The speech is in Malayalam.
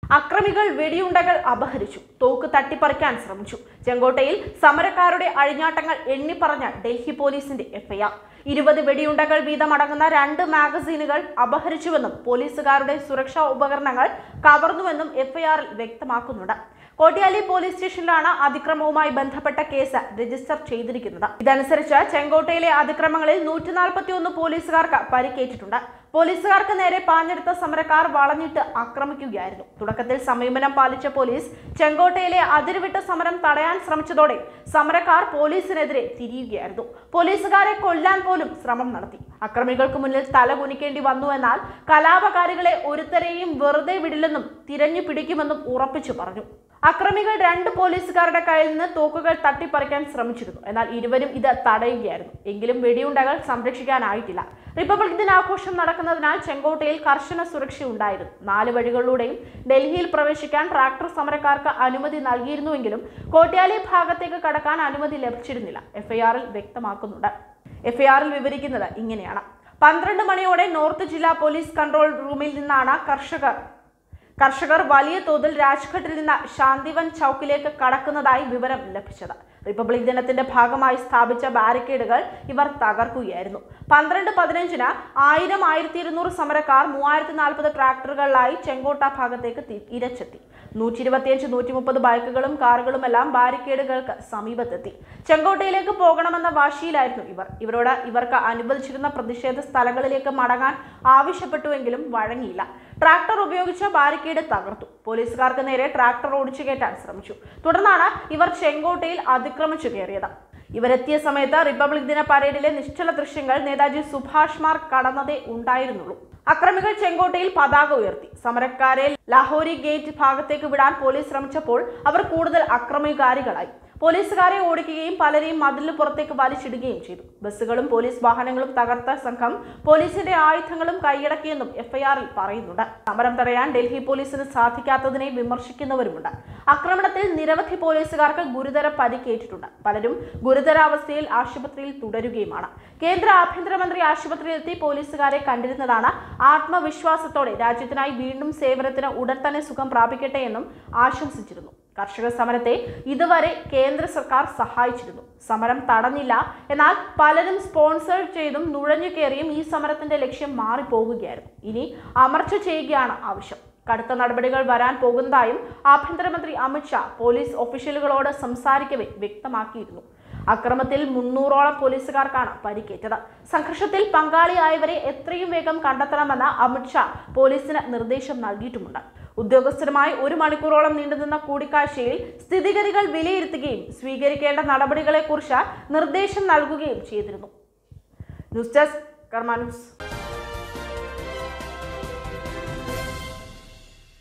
അക്രമികൾ വെടിയുണ്ടകൾ അപഹരിച്ചു, തോക്ക് തട്ടിപ്പറിക്കാൻ ശ്രമിച്ചു. ചെങ്കോട്ടയിൽ സമരക്കാരുടെ അഴിഞ്ഞാട്ടങ്ങൾ എണ്ണിപ്പറഞ്ഞ ഡൽഹി പോലീസിന്റെ എഫ്ഐആർ. 20 വെടിയുണ്ടകൾ വീതമടങ്ങുന്ന 2 മാഗസീനുകൾ അപഹരിച്ചുവെന്നും പോലീസുകാരുടെ സുരക്ഷാ ഉപകരണങ്ങൾ കവർന്നുവെന്നും എഫ്ഐആറിൽ വ്യക്തമാക്കുന്നുണ്ട്. കോട്യാലി പോലീസ് സ്റ്റേഷനിലാണ് അതിക്രമവുമായി ബന്ധപ്പെട്ട കേസ് രജിസ്റ്റർ ചെയ്തിരിക്കുന്നത്. ഇതനുസരിച്ച് ചെങ്കോട്ടയിലെ അതിക്രമങ്ങളിൽ 141 പോലീസുകാർക്ക് പരിക്കേറ്റിട്ടുണ്ട്. പോലീസുകാർക്ക് നേരെ പാഞ്ഞെടുത്ത സമരക്കാർ വളഞ്ഞിട്ട് ആക്രമിക്കുകയായിരുന്നു. തുടക്കത്തിൽ സംയമനം പാലിച്ച പോലീസ് ചെങ്കോട്ടയിലെ അതിരുവിട്ട സമരം തടയാൻ ശ്രമിച്ചതോടെ സമരക്കാർ പോലീസിനെതിരെ തിരിയുകയായിരുന്നു. പോലീസുകാരെ കൊല്ലാൻ പോലും ശ്രമം നടത്തി. അക്രമികൾക്ക് മുന്നിൽ തല കുനിക്കേണ്ടി വന്നു. എന്നാൽ കലാപകാരികളെ ഒരുത്തരെയും വെറുതെ വിടില്ലെന്നും തിരഞ്ഞു പിടിക്കുമെന്നും ഉറപ്പിച്ചു പറഞ്ഞു. അക്രമികൾ 2 പോലീസുകാരുടെ കയ്യിൽ നിന്ന് തോക്കുകൾ തട്ടിപ്പറിക്കാൻ ശ്രമിച്ചിരുന്നു. എന്നാൽ ഇരുവരും ഇത് തടയുകയായിരുന്നു. എങ്കിലും വെടിയുണ്ടകൾ സംരക്ഷിക്കാനായിട്ടില്ല. റിപ്പബ്ലിക് ദിനാഘോഷം നടക്കുന്നതിനാൽ ചെങ്കോട്ടയിൽ കർശന സുരക്ഷയുണ്ടായിരുന്നു. 4 വഴികളിലൂടെയും ഡൽഹിയിൽ പ്രവേശിക്കാൻ ട്രാക്ടർ സമരക്കാർക്ക് അനുമതി നൽകിയിരുന്നുവെങ്കിലും കോട്യാലി ഭാഗത്തേക്ക് കടക്കാൻ അനുമതി ലഭിച്ചിരുന്നില്ല. എഫ്ഐആറിൽ വ്യക്തമാക്കുന്നുണ്ട്. എഫ്ഐആറിൽ വിവരിക്കുന്നത് ഇങ്ങനെയാണ്: 12 മണിയോടെ നോർത്ത് ജില്ലാ പോലീസ് കൺട്രോൾ റൂമിൽ നിന്നാണ് കർഷകർ വലിയ തോതിൽ രാജ്ഘട്ടിൽ നിന്ന് ശാന്തിവൻ ചൌക്കിലേക്ക് കടക്കുന്നതായി വിവരം ലഭിച്ചത്. റിപ്പബ്ലിക് ദിനത്തിന്റെ ഭാഗമായി സ്ഥാപിച്ച ബാരിക്കേഡുകൾ ഇവർ തകർക്കുകയായിരുന്നു. 12:15 1200 സമരക്കാർ 3040 ട്രാക്ടറുകളിലായി ചെങ്കോട്ട ഭാഗത്തേക്ക് ഇരച്ചെത്തി. 125-130 ബൈക്കുകളും കാറുകളുമെല്ലാം ബാരിക്കേഡുകൾക്ക് സമീപത്തെത്തി. ചെങ്കോട്ടയിലേക്ക് പോകണമെന്ന വാശിയിലായിരുന്നു ഇവർക്ക് അനുവദിച്ചിരുന്ന പ്രതിഷേധ സ്ഥലങ്ങളിലേക്ക് മടങ്ങാൻ ആവശ്യപ്പെട്ടുവെങ്കിലും വഴങ്ങിയില്ല. ട്രാക്ടർ ഉപയോഗിച്ച് ബാരിക്കേഡ് തകർത്തു. പോലീസുകാർക്ക് നേരെ ട്രാക്ടർ ഓടിച്ചു കയറ്റാൻ ശ്രമിച്ചു. തുടർന്നാണ് ഇവർ ചെങ്കോട്ടയിൽ അതിക്രമിച്ചു കയറിയത്. ഇവരെത്തിയ സമയത്ത് റിപ്പബ്ലിക് ദിന പരേഡിലെ നിശ്ചല ദൃശ്യങ്ങൾ നേതാജി സുഭാഷ് മാർഗ് കടന്നതേ ഉണ്ടായിരുന്നുള്ളൂ. അക്രമികൾ ചെങ്കോട്ടയിൽ പതാക ഉയർത്തി. സമരക്കാരെ ലാഹോരി ഗേറ്റ് ഭാഗത്തേക്ക് വിടാൻ പോലീസ് ശ്രമിച്ചപ്പോൾ അവർ കൂടുതൽ അക്രമകാരികളായി. പോലീസുകാരെ ഓടിക്കുകയും പലരെയും മതിലിന് പുറത്തേക്ക് വലിച്ചിടുകയും ചെയ്തു. ബസ്സുകളും പോലീസ് വാഹനങ്ങളും തകർത്ത സംഘം പോലീസിന്റെ ആയുധങ്ങളും കൈയടക്കിയെന്നും എഫ്ഐആറിൽ പറയുന്നുണ്ട്. സമരം തടയാൻ ഡൽഹി പോലീസിന് സാധിക്കാത്തതിനെ വിമർശിക്കുന്നവരുമുണ്ട്. ആക്രമണത്തിൽ നിരവധി പോലീസുകാർക്ക് ഗുരുതര പരിക്കേറ്റിട്ടുണ്ട്. പലരും ഗുരുതരാവസ്ഥയിൽ ആശുപത്രിയിൽ തുടരുകയുമാണ്. കേന്ദ്ര ആഭ്യന്തരമന്ത്രി ആശുപത്രിയിലെത്തി പോലീസുകാരെ കണ്ടിരുന്നതാണ്. ആത്മവിശ്വാസത്തോടെ രാജ്യത്തിനായി വീണ്ടും സേവനത്തിന് ഉടൻ തന്നെ സുഖം പ്രാപിക്കട്ടെ എന്നും ആശംസിച്ചിരുന്നു. കർഷക സമരത്തെ ഇതുവരെ കേന്ദ്ര സർക്കാർ സഹായിച്ചിരുന്നു. സമരം തടഞ്ഞില്ല. എന്നാൽ പലരും സ്പോൺസർ ചെയ്തും നുഴഞ്ഞു കയറിയും ഈ സമരത്തിന്റെ ലക്ഷ്യം മാറിപ്പോകുകയായിരുന്നു. ഇനി അമർച്ച ചെയ്യുകയാണ് ആവശ്യം. കടുത്ത നടപടികൾ വരാൻ പോകുന്നതായും ആഭ്യന്തരമന്ത്രി അമിത്ഷാ പോലീസ് ഒഫീഷ്യലുകളോട് സംസാരിക്കവേ വ്യക്തമാക്കിയിരുന്നു. അക്രമത്തിൽ 300ഓളം പോലീസുകാർക്കാണ് പരിക്കേറ്റത്. സംഘർഷത്തിൽ പങ്കാളിയായവരെ എത്രയും വേഗം കണ്ടെത്തണമെന്ന് അമിത്ഷാ പോലീസിന് നിർദ്ദേശം നൽകിയിട്ടുമുണ്ട്. ഉദ്യോഗസ്ഥരുമായി 1 മണിക്കൂറോളം നീണ്ടുനിന്ന കൂടിക്കാഴ്ചയിൽ സ്ഥിതിഗതികൾ വിലയിരുത്തുകയും സ്വീകരിക്കേണ്ട നടപടികളെക്കുറിച്ച് നിർദ്ദേശം നൽകുകയും ചെയ്തിരുന്നു. News desk Karma news.